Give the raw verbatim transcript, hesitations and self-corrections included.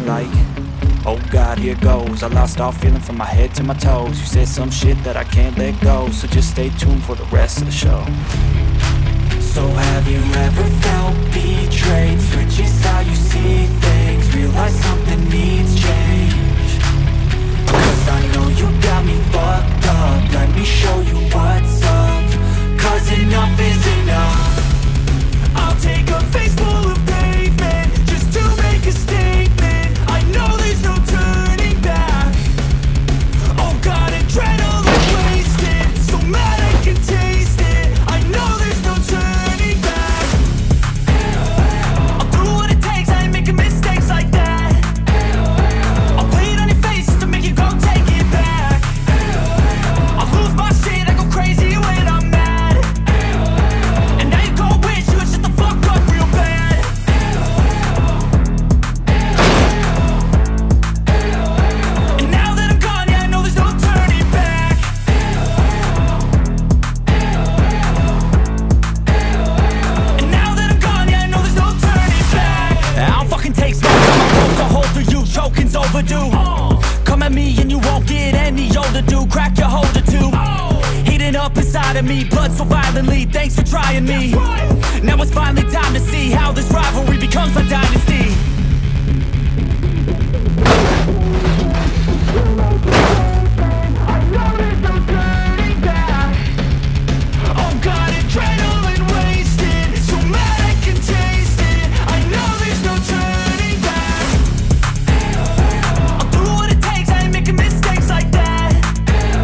like, oh God, here goes. I lost all feeling from my head to my toes. You said some shit that I can't let go, so just stay tuned for the rest of the show. So have you ever felt betrayed? Switches how you see things, realize something needs change. Cause I know you got me fucked up, let me show you what's up. Cause enough is enough. I'll take a face full of pavement just to make a statement. I know there's no turning back. Oh God, adrenaline wasted, so mad I can taste it. I know there's no turning back. I'll do what it takes, I ain't making mistakes like that. I'll play it on your face to make you go take it back. I'll lose my shit, I go crazy when I'm mad. And now you gon' wish you would shut the fuck up real bad. And now that I'm gone, yeah, I know there's no turning back. And now that I'm gone, yeah, I know there's no turning back. I don't fucking take smoke, I'm a broke a hole for you, choking's overdue. Come at me and you won't get any older, dude. Crack your holder too. Heating up inside of me, blood so violently, thanks for trying me. Now it's finally time to see how this rivalry becomes a dynasty.